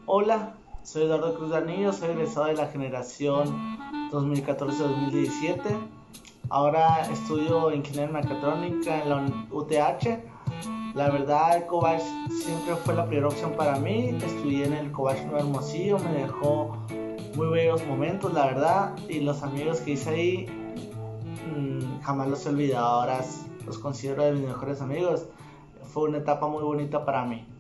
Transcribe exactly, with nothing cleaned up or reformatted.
Hola, soy Eduardo Cruz Danillo, soy egresado de la generación dos mil catorce dos mil diecisiete. Ahora estudio ingeniería mecatrónica en la U T H. La verdad, el Cobach siempre fue la primera opción para mí. Estudié en el Cobach Nuevo Hermosillo, me dejó muy bellos momentos, la verdad. Y los amigos que hice ahí, mmm, jamás los he olvidado. Ahora los considero de mis mejores amigos. Fue una etapa muy bonita para mí.